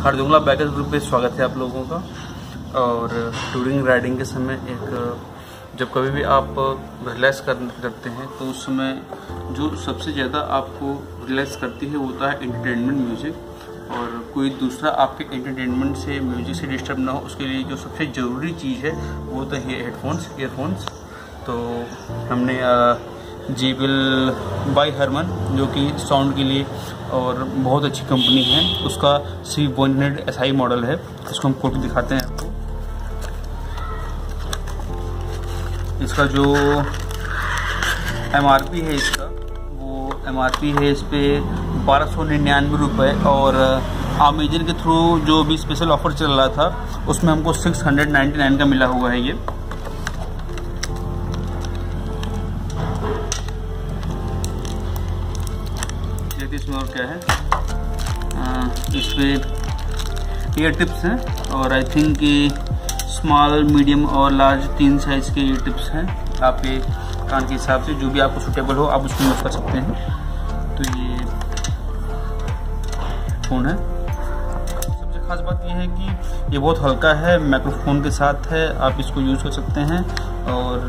Khardungla bikers group में स्वागत है आप लोगों का। और टूरिंग राइडिंग के समय जब कभी भी आप रिलैक्स करते हैं तो उस समय जो सबसे ज़्यादा आपको रिलैक्स करती है वो होता है एंटरटेनमेंट म्यूज़िक। और कोई दूसरा आपके एंटरटेनमेंट से म्यूज़िक से डिस्टर्ब ना हो उसके लिए जो सबसे ज़रूरी चीज़ है वो होता है ईयरफोन्स। तो हमने JBL बाय हरमन जो कि साउंड के लिए और बहुत अच्छी कंपनी है, उसका C100SI मॉडल है। इसको हम खोल के दिखाते हैं आपको। इसका जो MRP है वो MRP है इस पर 1299 रुपये। और अमेजन के थ्रू जो भी स्पेशल ऑफर चल रहा था उसमें हमको 699 का मिला हुआ है ये। इसमें और क्या है, इस पे ईयर टिप्स हैं और आई थिंक स्मॉल मीडियम और लार्ज 3 साइज के ईयर टिप्स हैं। आपके कान के हिसाब से जो भी आपको सूटेबल हो आप उसको यूज़ कर सकते हैं। तो ये फ़ोन है। सबसे खास बात यह है कि ये बहुत हल्का है, माइक्रोफोन के साथ है, आप इसको यूज़ कर सकते हैं। और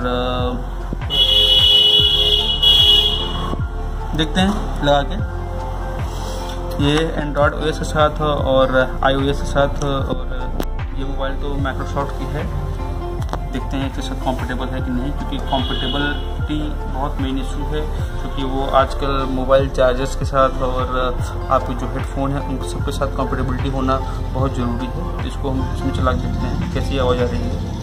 देखते हैं लगा के। ये एंड्रॉयड OS के साथ और iOS के साथ, और ये मोबाइल तो माइक्रोसॉफ्ट की है। देखते हैं इसके साथ कॉम्पेटेबल है कि नहीं, क्योंकि कॉम्पेटेबिलिटी बहुत मेन इशू है। क्योंकि वो आजकल मोबाइल चार्जर्स के साथ और आपके जो हेडफोन है उन सबके साथ कॉम्पेटेबिलिटी होना बहुत ज़रूरी है। इसको हम इसमें चला के देखते हैं कैसी आवाज़ आ रही है।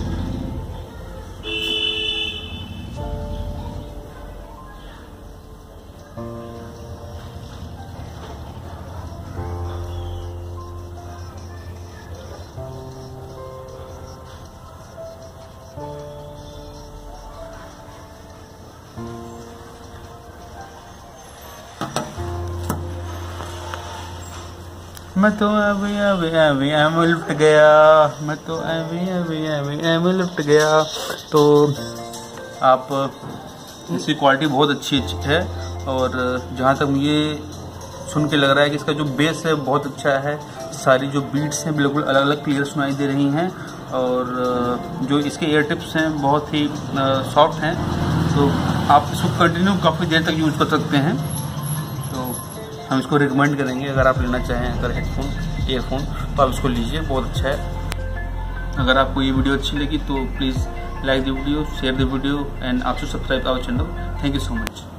मैं तो अभी लिफ्ट गया, मैं तो अभी लिफ्ट गया। तो आप इसकी क्वालिटी बहुत अच्छी है। और जहाँ तक मुझे सुन के लग रहा है कि इसका जो बेस है बहुत अच्छा है। सारी जो बीट्स हैं बिल्कुल अलग अलग क्लियर सुनाई दे रही हैं। और जो इसके ईयर टिप्स हैं बहुत ही सॉफ्ट हैं। तो आप इसको कंटिन्यू काफ़ी देर तक यूज़ कर सकते हैं। तो हम इसको रिकमेंड करेंगे, अगर आप लेना चाहें अगर ईयरफोन तो आप इसको लीजिए, बहुत अच्छा है। अगर आपको ये वीडियो अच्छी लगी तो please like the video, share the video and आपसे subscribe our channel. Thank you so much.